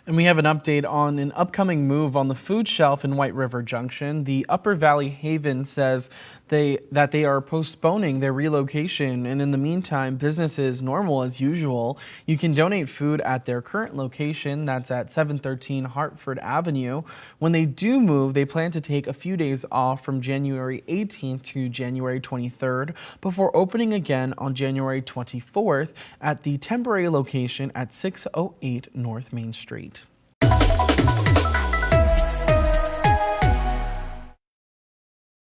And we have an update on an upcoming move on the food shelf in White River Junction. The Upper Valley Haven says they are postponing their relocation, and in the meantime, business is normal as usual. You can donate food at their current location, that's at 713 Hartford Avenue. When they do move, they plan to take a few days off from January 18th to January 23rd before opening again on January 24th at the temporary location at 608 North Main Street.